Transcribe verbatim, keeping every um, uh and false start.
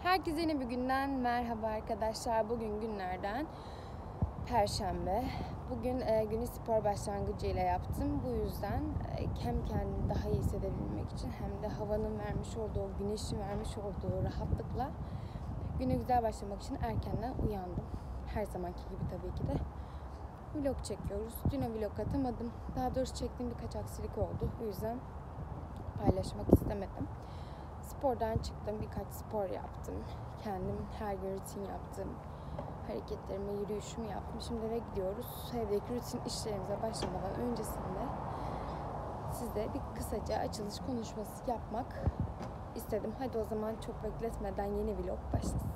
Herkese yeni bir günden merhaba arkadaşlar. Bugün günlerden Perşembe. Bugün e, günü spor başlangıcı ile yaptım. Bu yüzden e, hem kendimi daha iyi hissedebilmek için hem de havanın vermiş olduğu, güneşin vermiş olduğu rahatlıkla güne güzel başlamak için erkenden uyandım. Her zamanki gibi tabii ki de. Vlog çekiyoruz. Dün o vlog atamadım. Daha doğrusu çektiğim birkaç aksilik oldu. O yüzden paylaşmak istemedim. Spordan çıktım, birkaç spor yaptım. Kendim her gün rutin yaptım. Hareketlerimi, yürüyüşümü yaptım. Şimdi eve gidiyoruz. Evdeki rutin işlerimize başlamadan öncesinde size bir kısaca açılış konuşması yapmak istedim. Hadi o zaman çok bekletmeden yeni vlog başlasın.